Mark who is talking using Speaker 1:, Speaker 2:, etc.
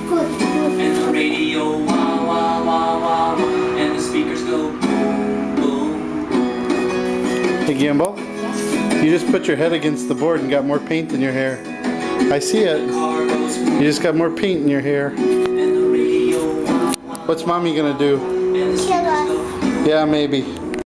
Speaker 1: And the radio wah wah wah wah wah, and the speakers go boom boom.
Speaker 2: Hey Gimbal, you just put your head against the board and got more paint in your hair. I see it. You just got more paint in your hair. What's mommy gonna do?
Speaker 3: Kill us.
Speaker 2: Yeah, maybe.